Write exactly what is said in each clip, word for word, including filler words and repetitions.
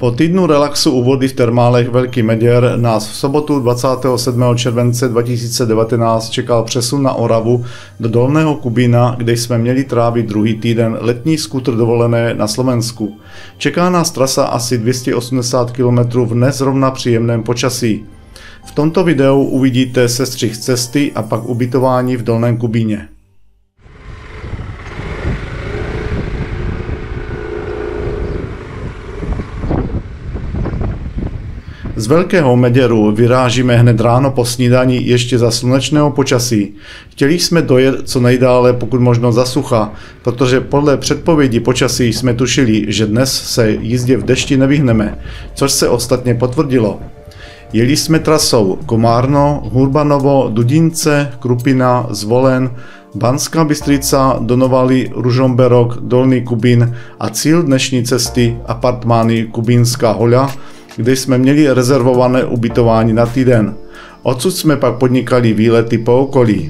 Po týdnu relaxu u vody v termálech Velký Meděr nás v sobotu dvacátého sedmého července dva tisíce devatenáct čekal přesun na Oravu do Dolného Kubína, kde jsme měli trávit druhý týden letní skútr dovolené na Slovensku. Čeká nás trasa asi dvě stě osmdesát kilometrů v nezrovna příjemném počasí. V tomto videu uvidíte sestřih cesty a pak ubytování v Dolném Kubíně. Z Velkého Meděru vyrážíme hned ráno po snídani ještě za slunečného počasí. Chtěli jsme dojet co nejdále, pokud možno za sucha, protože podle předpovědi počasí jsme tušili, že dnes se jízdě v dešti nevyhneme, což se ostatně potvrdilo. Jeli jsme trasou Komárno, Hurbanovo, Dudince, Krupina, Zvolen, Banská Bystrica, Donovali, Ružomberok, Dolný Kubín a cíl dnešní cesty apartmány Kubínská hoľa, kde jsme měli rezervované ubytování na týden. Odsud jsme pak podnikali výlety po okolí.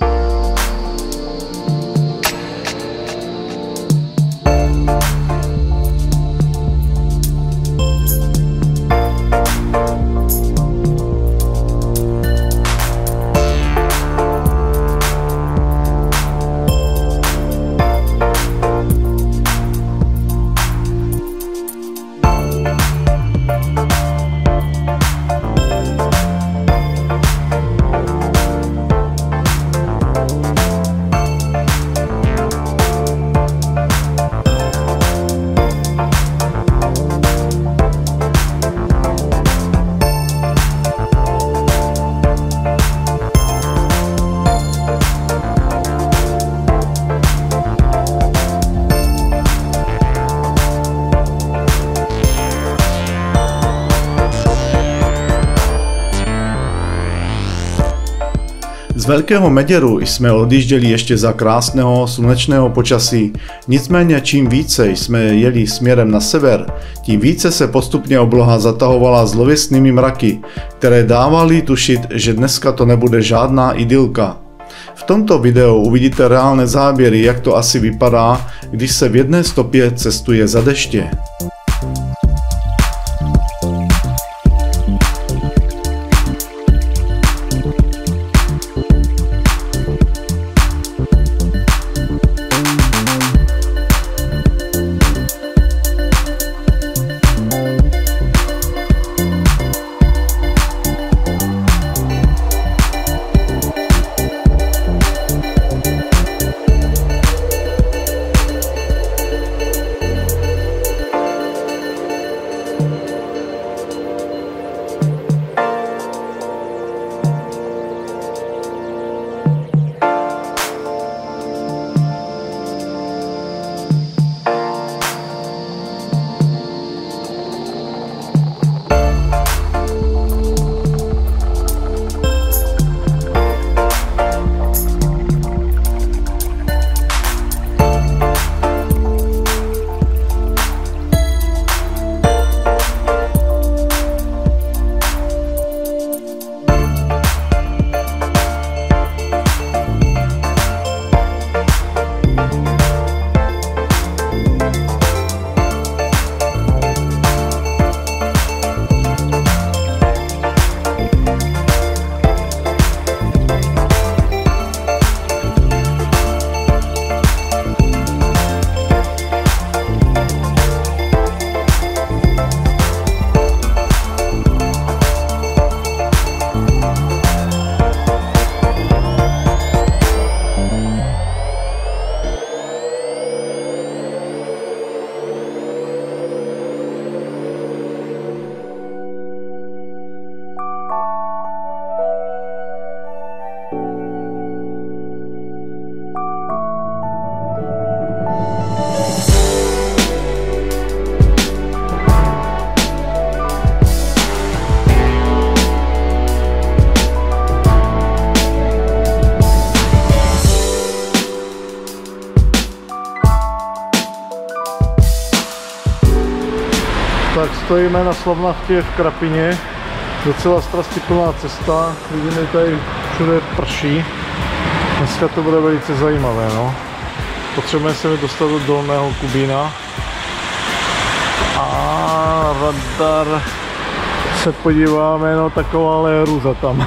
Z Velkého Meděru jsme odjížděli ještě za krásného slunečného počasí, nicméně čím více jsme jeli směrem na sever, tím více se postupně obloha zatahovala zlověstnými mraky, které dávaly tušit, že dneska to nebude žádná idylka. V tomto videu uvidíte reálné záběry, jak to asi vypadá, když se v jedné stopě cestuje za deště. Tak stojíme na Slavnachtě v Krapině, docela strastiplná cesta, vidíme tady všude prší, dneska to bude velice zajímavé, no. Potřebujeme se dostat do Dolného Kubína a na radar se podíváme, no taková růza tam.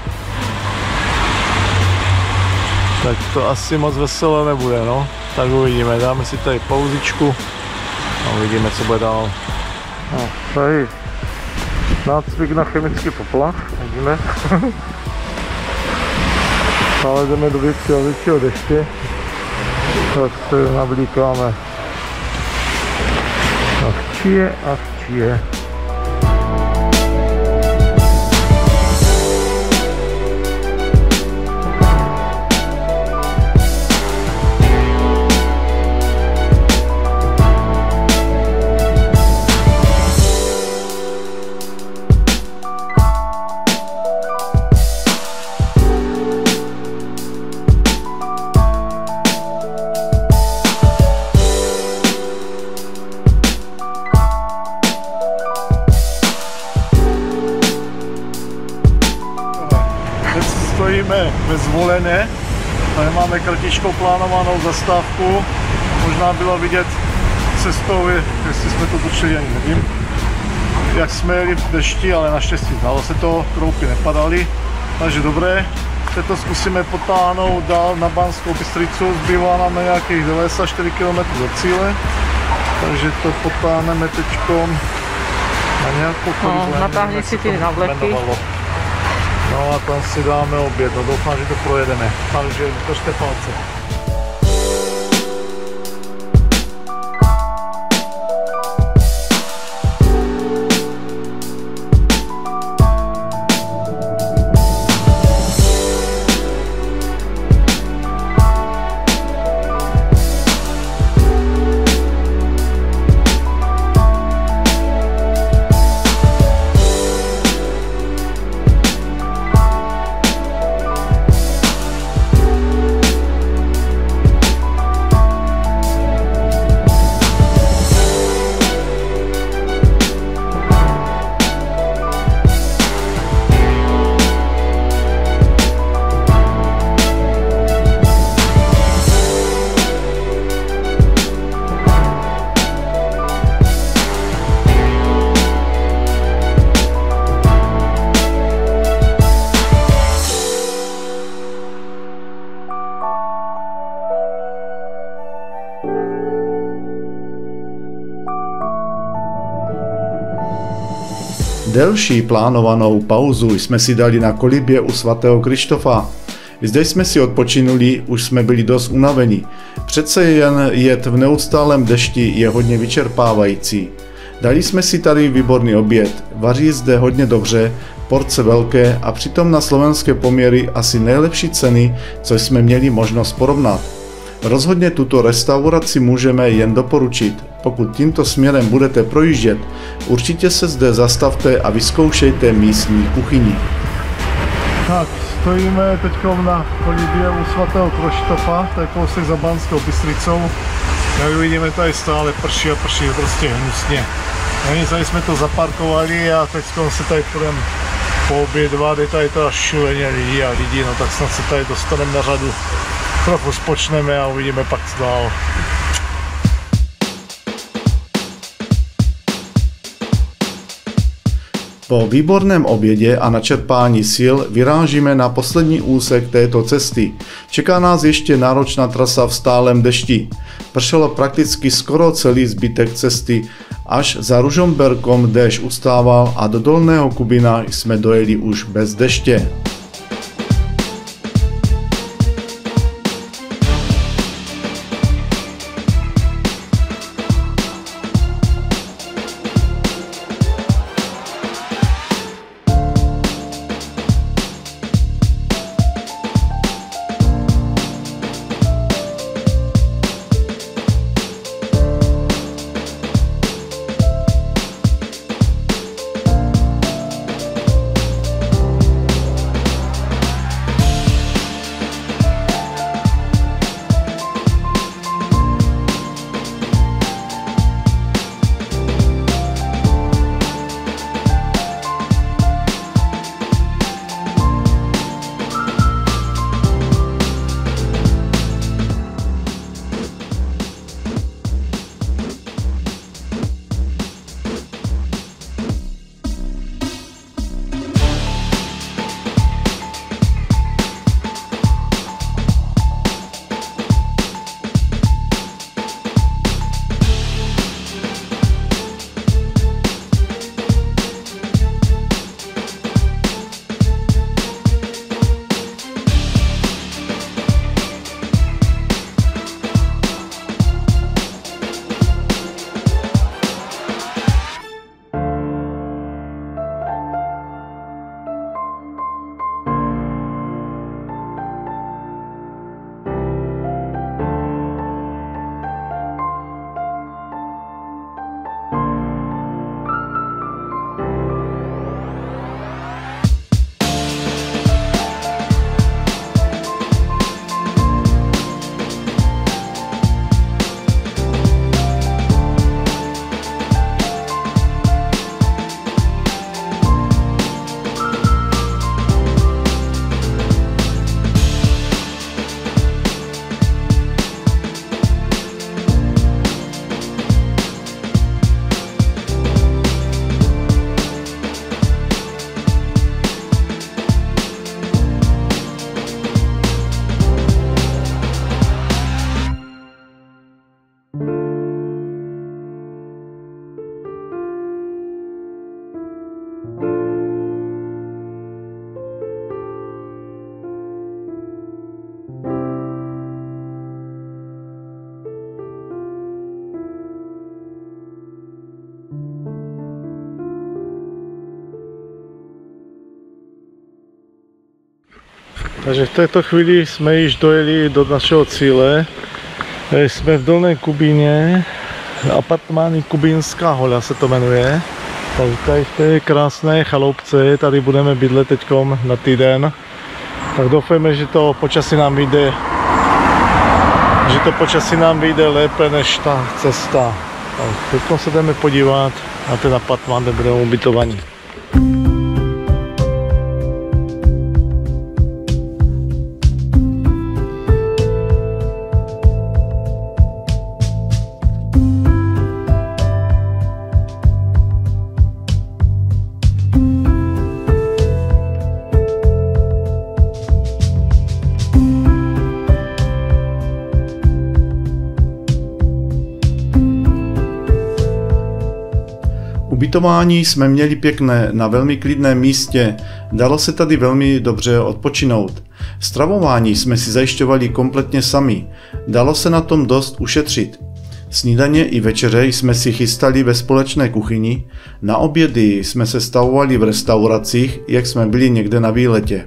Tak to asi moc veselé nebude, no. Tak uvidíme, dáme si tady pauzičku a uvidíme, co bude dál. No, tady nácvik na chemický poplach, vidíme. Ale jdeme do většího a většího deště, tak se navlíkáme a včije a včije. Stojíme ve Zvolené, tady máme kratičkou plánovanou zastávku, možná bylo vidět cestou, jestli jsme to točili, ani nevím, jak jsme jeli v dešti, ale naštěstí dalo se to, kroupy nepadaly, takže dobré. Teď to zkusíme potáhnout dál na Banskou Bystricu, zbývá nám na nějakých devadesát čtyři kilometrů do cíle, takže to potáhneme teďkom na nějakou no, natáhni si ty navleky. No a tam si dáme oběd, no doufám, že to projedeme, takže držte palce. Delší plánovanou pauzu jsme si dali na kolibě u svatého Krištofa. Zde jsme si odpočinuli, už jsme byli dost unaveni. Přece jen jet v neustálém dešti je hodně vyčerpávající. Dali jsme si tady výborný oběd, vaří zde hodně dobře, porce velké a přitom na slovenské poměry asi nejlepší ceny, co jsme měli možnost porovnat. Rozhodně tuto restauraci můžeme jen doporučit. Pokud tímto směrem budete projíždět, určitě se zde zastavte a vyzkoušejte místní kuchyni. Tak, stojíme teď na kolibě u svatého Krištofa, to je kousek za Banskou Bystricou. Jak vidíme, tady stále prší a prší, prostě hnusně. No tady jsme to zaparkovali a teď se tady půjdeme poobědvat, je tady teda šuleně lidí a lidí, no tak snad se tady dostaneme na řadu. Trochu spočneme a uvidíme pak co dál. Po výborném obědě a načerpání sil vyrážíme na poslední úsek této cesty. Čeká nás ještě náročná trasa v stálem dešti. Pršelo prakticky skoro celý zbytek cesty, až za Ružomberkom déšť ustával a do Dolného Kubina jsme dojeli už bez deště. Takže v této chvíli jsme již dojeli do našeho cíle. Jsme v Dolné Kubíně, apartmány Kubínská hola se to jmenuje. Tady v té krásné chaloupce, tady budeme bydlet teďkom na týden. Tak doufáme, že to počasí nám vyjde, že to počasí nám vyjde lépe než ta cesta. Tak teď se jdeme podívat na ten apartmán, kde budeme ubytovaní. Ubytování jsme měli pěkné na velmi klidném místě, dalo se tady velmi dobře odpočinout. Stravování jsme si zajišťovali kompletně sami, dalo se na tom dost ušetřit. Snídaně i večeře jsme si chystali ve společné kuchyni, na obědy jsme se stavovali v restauracích, jak jsme byli někde na výletě.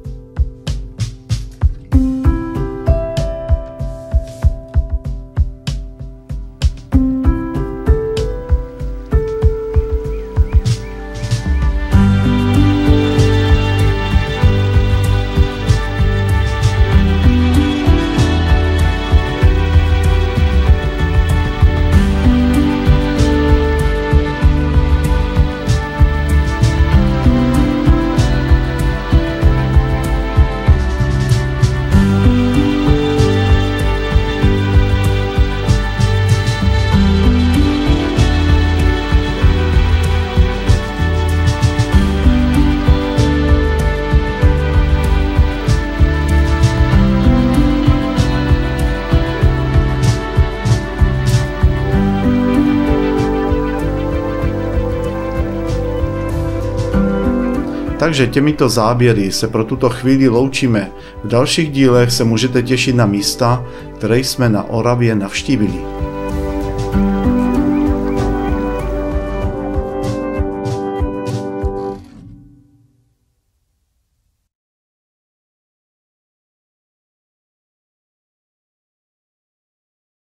Takže těmito záběry se pro tuto chvíli loučíme. V dalších dílech se můžete těšit na místa, které jsme na Oravě navštívili.